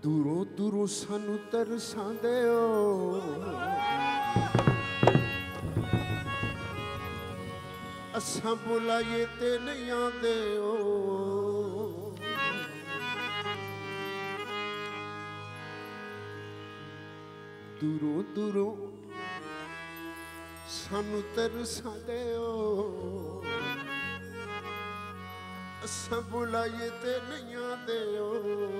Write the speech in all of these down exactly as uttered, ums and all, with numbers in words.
दूरों दूरों सानू तरसांदे हो, असां बुलाइए ते नहीं आंदे हो। दूरों दूरों सानू तरसांदे हो, असां बुलाइए ते नहीं आंदे हो।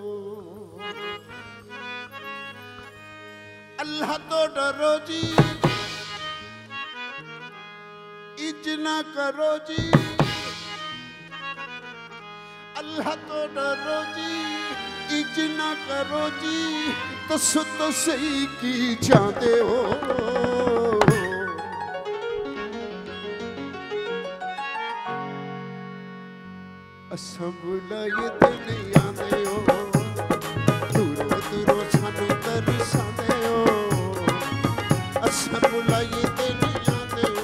अल्लाह तो डरो जी, इज ना करो जी, अल्लाह तो डरो जी, इज ना करो जी, दसो तो सही की चाहते हो। असां बुलाइए ते नहीं आंदे हो, दूरों दूरों सानू तरसांदे हो, असां बुलाइए ते नहीं आंदे हो।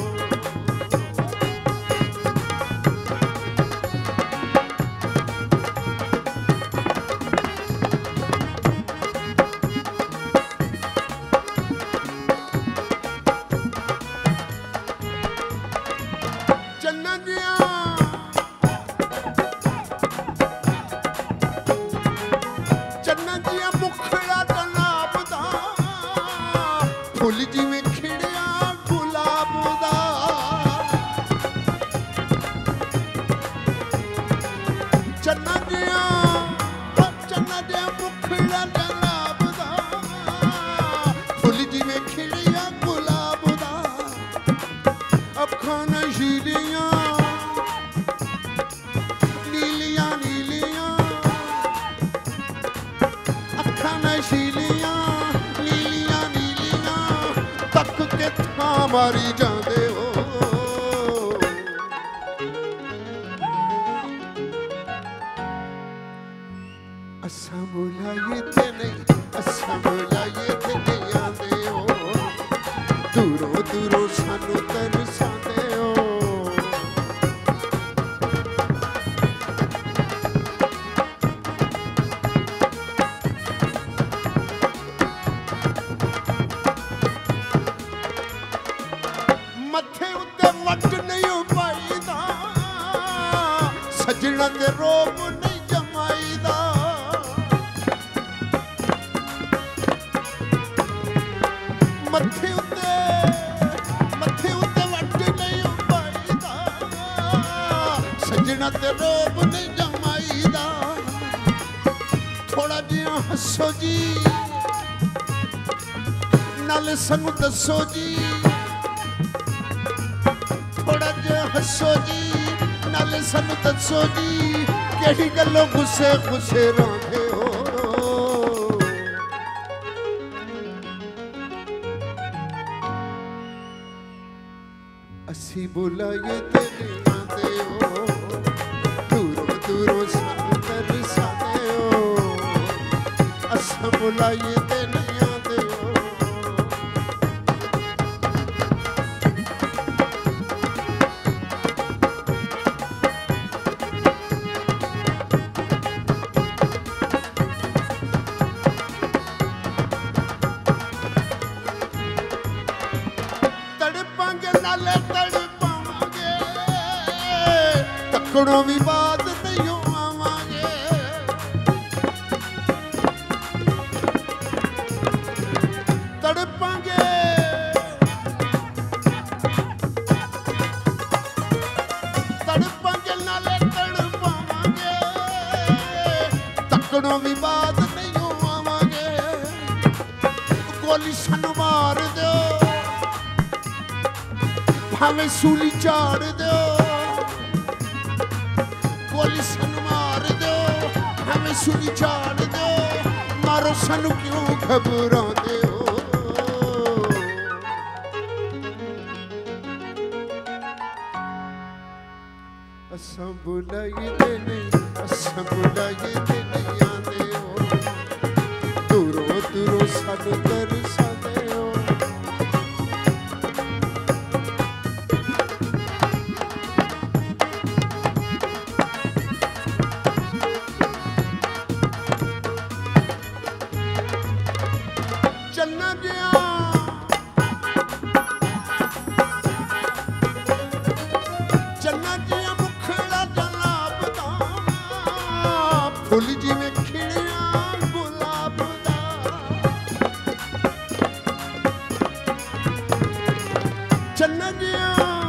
चन्ना जिया चन्ना जिया मुखड़ा गुलाब दा, फुल जिवें खिड़िया गुलाब दा। चन्ना जिया चन्ना जिया मुखड़ा गुलाब दा, फुल जिवें खिड़िया गुलाब दा। अखां नशीलियां नीलियां नीलियां, अखां नशीलियां नीलियां नीलियां, तक के थां मारी जांदे हो। असां बुलाइए ते नहीं, असां बुलाइए ते नहीं आंदे हो, दूरों दूरों सानू तरसांदे हो। मथे उत्ते वट नहीं पाईदा, सजना ते रोब नहीं जमाईदा। मथे उत्ते मथे उत्ते वट नहीं पाईदा, सजना ते रोब नहीं जमाईदा। थोड़ा जिहा हसो जी, नाले सानू दसो जी, थोड़ा जिहा हसो जी, नाले सानू दसो जी, केड़ी गल्लों गुस्से गुस्से रहिंदे हो। असी बुलाइए ते नहीं आंदे हो, दूरों दूरों सानू तरसांदे हो, असां बुलाइए ते नहीं आंदे हो। तड़पांगे नाले तड़पावांगे, तकड़ों भी बात नहीं आवांगे। तड़पांगे तड़पांगे नाले तड़पावांगे, तकड़ों भी बात नहीं आवांगे। गोली सानू मार दो, भावें सूली चाड़ दो, गोली सानू मार दो, भावें सूली चाड़ दो, मारो सानू क्यों घबरांदे हो। असां बुलाइए ते नहीं, असां बुलाइए ते नहीं आंदे हो, दूरों दूरों सानू तरसांदे हो। फुल जिवें खिड़िया गुलाब दा चन्ना जिया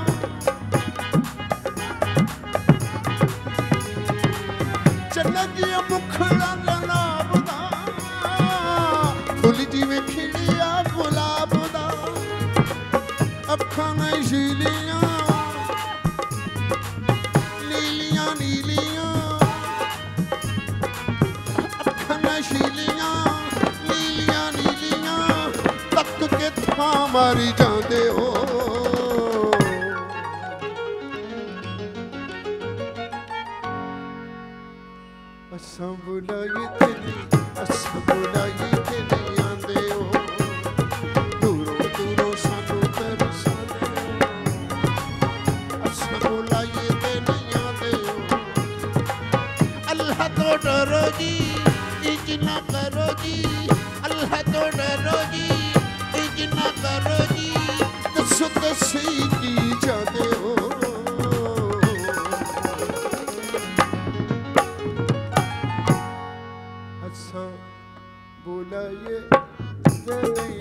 चन्ना जिया मुखड़ा जनाब दा फुल जिवें खिड़िया गुलाब दा अखां नशीलियां नीलियां नीलियां अखां नशीलियां नीलियां नीलियां तक के थां मारी जांदे हो असां बुलाए ते नहीं असां बुलाए ते नहीं आंदे हो दूरों दूरों सानू तरसांदे हो असां बुलाए ते नहीं आंदे हो अल्लाह तो डरो जी इंज ना करो जी अल्लाह तो डरो जी इंज ना करो जी दसो दसी की जांदे हो असां बुलाए ते नहीं